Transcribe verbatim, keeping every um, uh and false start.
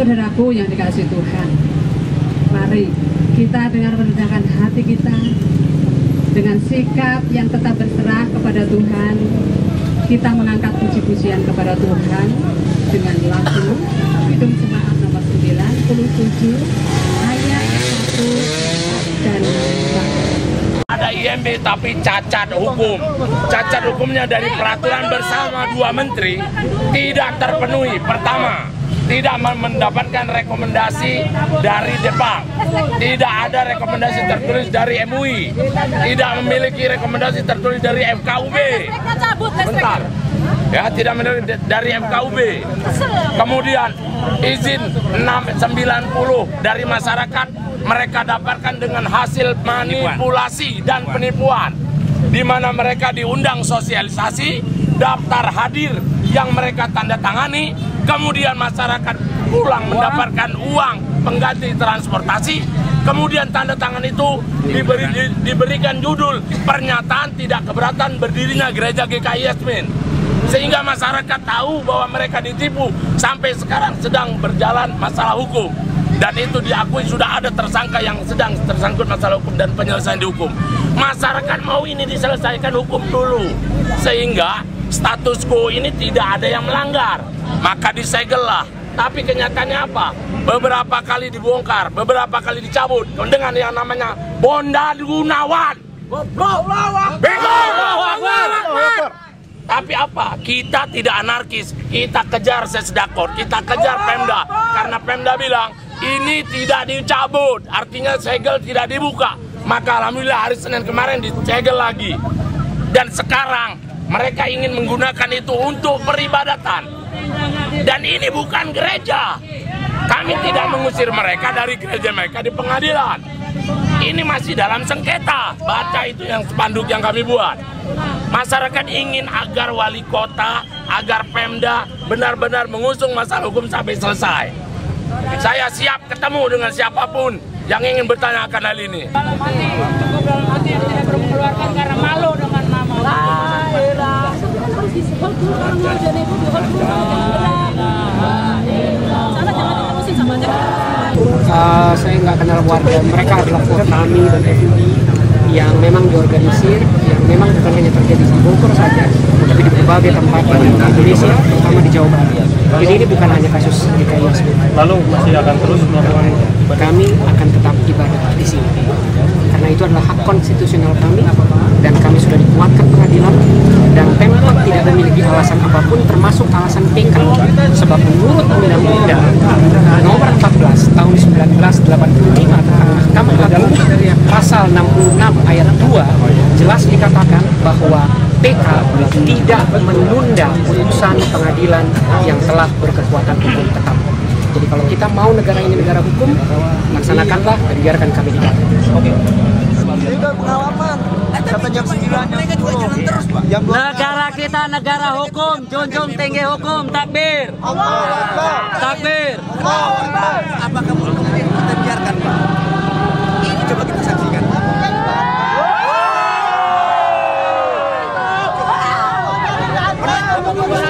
saudaraku yang dikasihi Tuhan, mari kita dengan merendahkan hati kita, dengan sikap yang tetap berserah kepada Tuhan, kita mengangkat puji-pujian kepada Tuhan dengan lagu Kidung Jemaat nomor sembilan puluh tujuh ayat satu dan dua. Ada I M B tapi cacat hukum. Cacat hukumnya dari peraturan bersama dua menteri tidak terpenuhi. Pertama, tidak mendapatkan rekomendasi dari Depang, tidak ada rekomendasi tertulis dari M U I, tidak memiliki rekomendasi tertulis dari F K U B. Bentar, ya, tidak memiliki dari F K U B. Kemudian izin enam sembilan puluh dari masyarakat mereka dapatkan dengan hasil manipulasi dan penipuan, di mana mereka diundang sosialisasi, daftar hadir yang mereka tanda tangani, kemudian masyarakat pulang mendapatkan uang pengganti transportasi, kemudian tanda tangan itu diberi, di, diberikan judul pernyataan tidak keberatan berdirinya gereja G K I Yasmin, sehingga masyarakat tahu bahwa mereka ditipu. Sampai sekarang sedang berjalan masalah hukum, dan itu diakui sudah ada tersangka yang sedang tersangkut masalah hukum dan penyelesaian di hukum. Masyarakat mau ini diselesaikan hukum dulu, sehingga status quo ini tidak ada yang melanggar, maka disegel lah. Tapi kenyataannya apa? Beberapa kali dibongkar, beberapa kali dicabut dengan yang namanya Bonda Gunawan. Tapi apa? Kita tidak anarkis, kita kejar Sesdakor, kita kejar Pemda, karena Pemda bilang ini tidak dicabut, artinya segel tidak dibuka. Maka alhamdulillah hari Senin kemarin disegel lagi, dan sekarang mereka ingin menggunakan itu untuk peribadatan. Dan ini bukan gereja. Kami tidak mengusir mereka dari gereja mereka di pengadilan. Ini masih dalam sengketa. Baca itu yang spanduk yang kami buat. Masyarakat ingin agar wali kota, agar Pemda benar-benar mengusung masalah hukum sampai selesai. Saya siap ketemu dengan siapapun yang ingin bertanyakan hal ini. Dalam hati, cukup dalam hati tidak perlu mengeluarkan karena malu dengan nama. Uh, saya nggak kenal warga, mereka adalah kami dan F U I yang memang diorganisir, yang memang bukan hanya terjadi di Bogor saja, tapi di berbagai tempat di Indonesia, terutama di Jawa Barat. Jadi ini bukan hanya kasus G K I Yasmin. Lalu masih akan terus melakukan ibadah? Kami akan tetap ibadah di sini, karena itu adalah hak konstitusional kami, dan kami sudah dikuatkan pengadilan, dan Pemkot tidak memiliki alasan apapun, termasuk alasan P K, sebab menurut Undang-Undang Nomor empat belas Tahun seribu sembilan ratus delapan puluh lima tentang Mahkamah Agung, pasal enam puluh enam ayat dua jelas dikatakan bahwa P K tidak menunda putusan pengadilan yang telah berkekuatan hukum tetap. Jadi kalau kita mau negara ini negara hukum, laksanakanlah dan biarkan kami di dalam. Oke. Tidak pengalaman. Sampai jam sembilan mereka juga jalan terus, Pak. Negara kita negara hukum, junjung tinggi hukum, takbir. Takbir. Apakah kemudian kita biarkan, Pak? Ini coba kita saksikan. Pernah